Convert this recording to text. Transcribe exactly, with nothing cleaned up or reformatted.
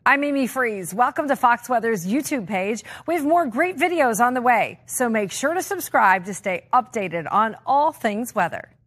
I'm Amy Freeze. Welcome to Fox Weather's YouTube page. We have more great videos on the way, so make sure to subscribe to stay updated on all things weather.